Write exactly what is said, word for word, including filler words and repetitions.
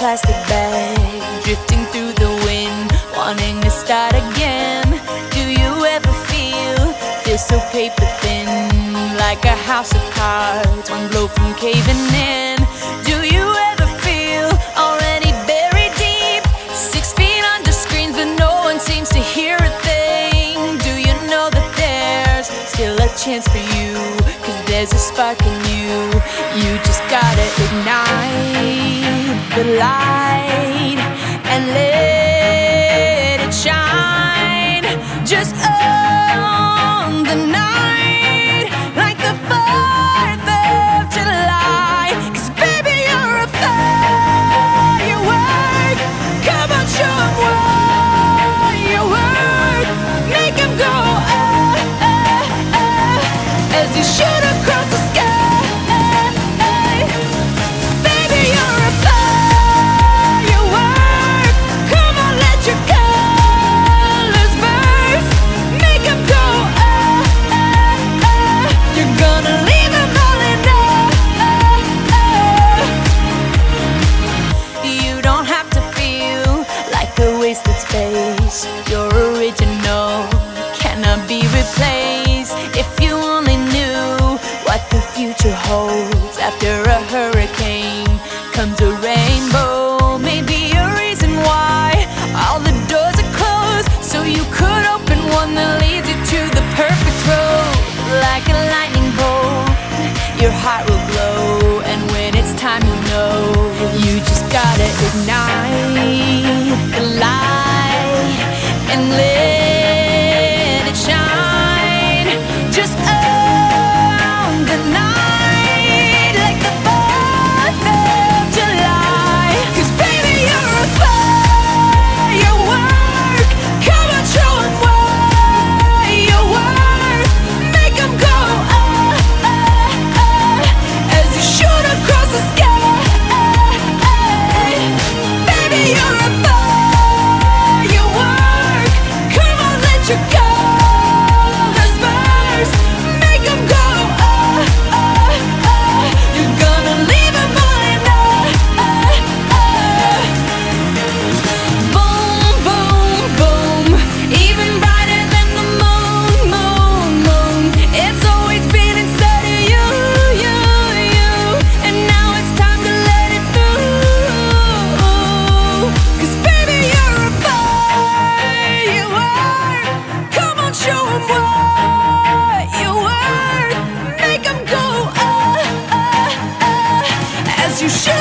plastic bag, drifting through the wind, wanting to start again. Do you ever feel, feel so paper thin, like a house of cards, one blow from caving in? Do you ever feel already buried deep, six feet under screens but no one seems to hear a thing? Do you know that there's still a chance for you, cause there's a spark in you? You just gotta ignite the light and let it shine. Just own the night like the fourth of July. Cause baby, you're a firework. Come on, show 'em what you work. Make 'em go ah, ah, ah, as you shoot across the sky. Wasted space, your original cannot be replaced. If you only knew what the future holds, after a hurricane comes a rainbow. Maybe a reason why all the doors are closed, so you could open one that leads you to the perfect road. Like a lightning bolt, your heart will glow, and when it's time you'll know. You just gotta ignite the light and let it shine. Just own the night like the fourth of July. Cause baby, you're a firework. Come on, show 'em what you work. Make 'em go ah, ah, ah, as you shoot across the sky. Baby, you're a firework. Come on, let your colors burst. Make 'em go ah, ah, ah. You're gonna leave 'em all in ah, ah, ah. Boom, boom, boom, even brighter than the moon, moon, moon. It's always been inside of you, you, you, and now it's time to let it through. Cause baby, you're a firework. Come on, show 'em what you worth. Make 'em go ah, ah, ah, as you shoot